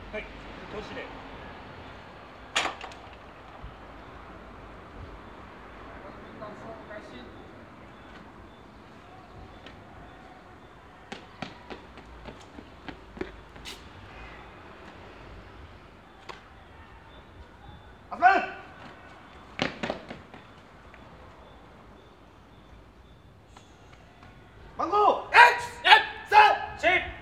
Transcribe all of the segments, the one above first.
はい、投資で。 集まる。番号 X3 シェイプ。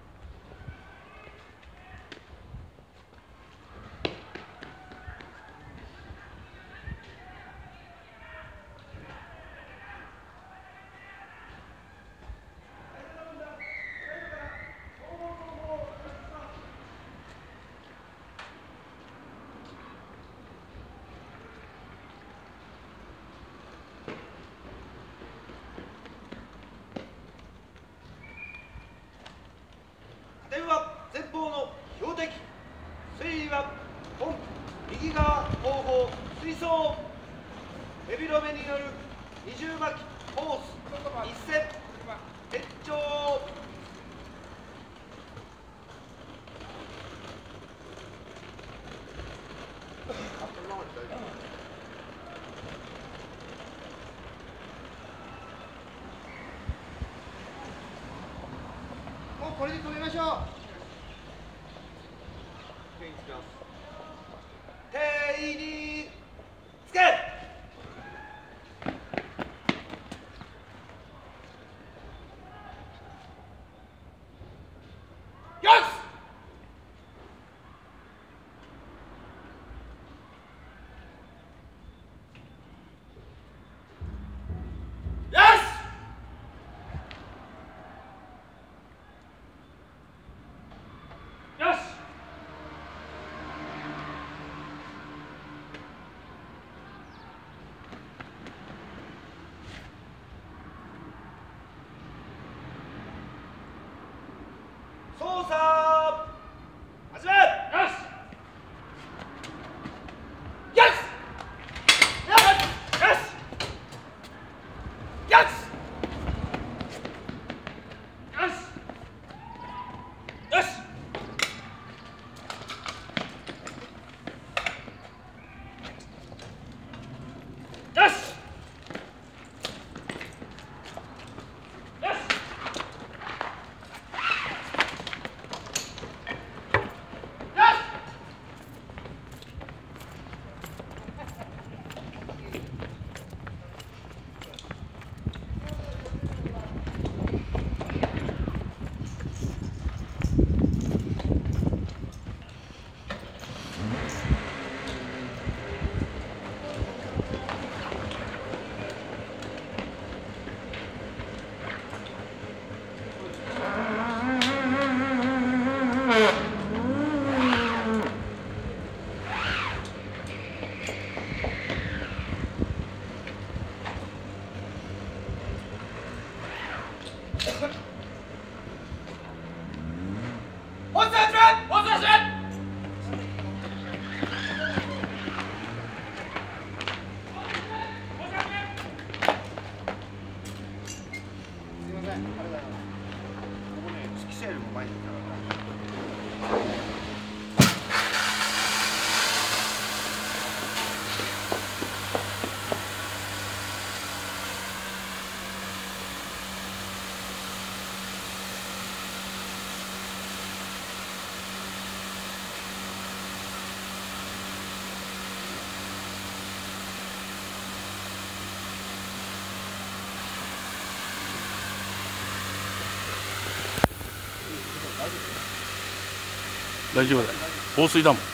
点は前方の標的、水位はポンプ右側後方水槽、ヘビロメによる二重巻きホース一線延長。もうこれで止めましょう。手につけ。よし。よし。 よし。 操作始め。 よし。 よし。よし。よし。 よし。よし。よし。 本日始め。 放送始め。 すみません、ありがとうございます。ここね、指揮者よりも前にいたから。 大丈夫だ。放水だもん。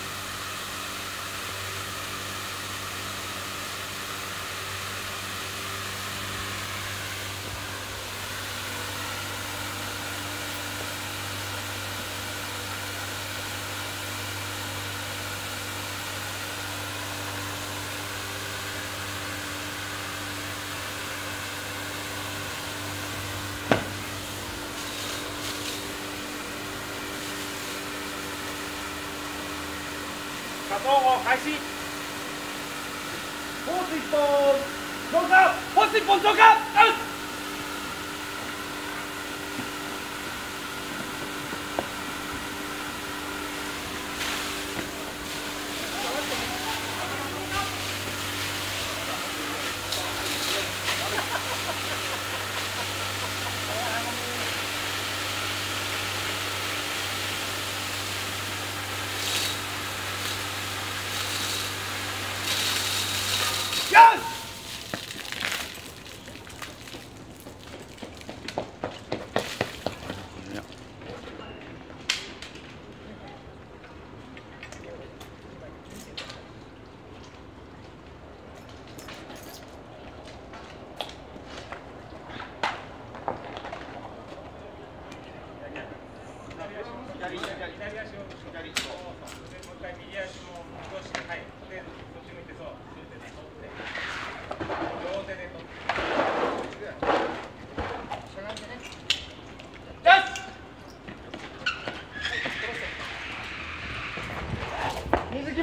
加工法開始。 ホース一本増加。 ホース1本増加。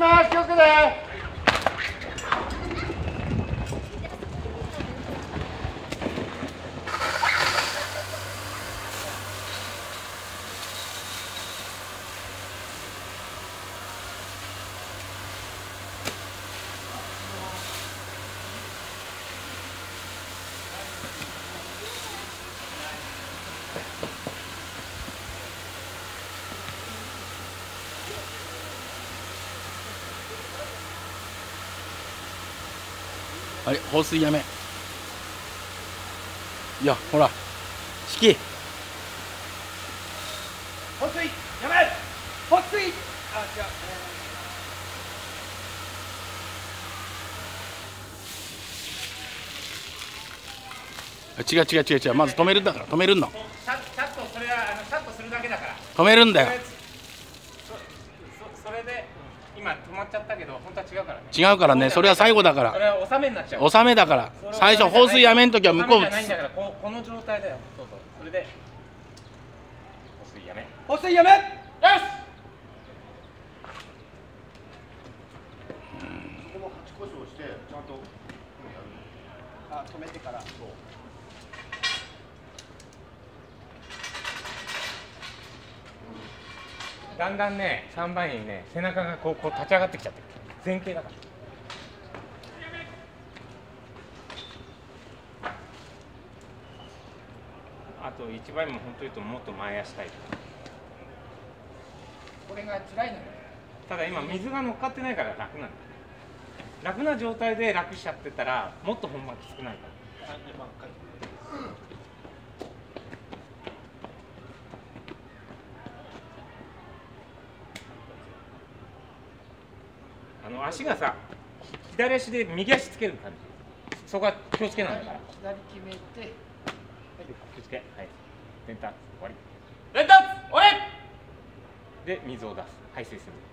ます。気をつけて。 あれ放水やめ。いやほら式放水やめ。放水。あ、違う。 違うまず止めるんだから止めるのシャッとそれはシャッとするだけだから。 止めるんだよ。 それで今止まっちゃったけど本当は違うからね。 違うからね、それは最後だからそれは納めになっちゃう。 納めだから。最初放水やめんときは向こう納めじゃないんだからこの状態だよ。そうそう。それで放水やめ。 放水やめ。 よし。 ここも8故障してちゃんと止めてから。 だんだんね3番にね背中がこう立ち上がってきちゃってる。前傾だから。あと1番にも本当に言うともっと前足タイプ。これが辛いのよ。ただ今水が乗っかってないから楽なんだ。楽な状態で楽しちゃってたらもっと本番きつくないから。足がさ左足で右足つける感じ。そこは気をつけないから。 左決めて。 気をつけ。はい。伝達終わり。伝達終わり。で水を出す。排水する。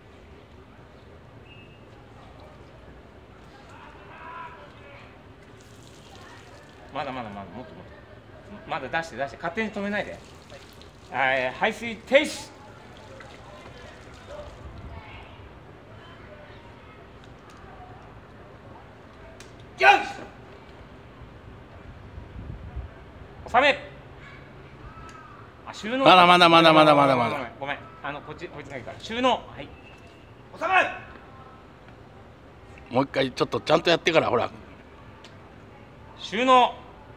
まだもっとまだ出して勝手に止めないで。排水停止。よし。収め。収納。 まだごめんこっちがいいから収納。はい。収め。 もう一回ちょっとちゃんとやってからほら収納。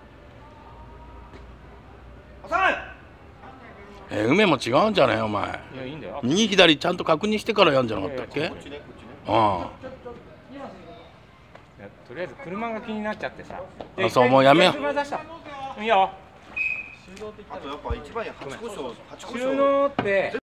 収め。 梅も違うんじゃないお前。 いやいいんだよ。 右左ちゃんと確認してからやんじゃなかったっけ。あとりあえず車が気になっちゃってさ。 あそうもうやめよう。 いいよ。 あとやっぱ一番に8故障。 収納って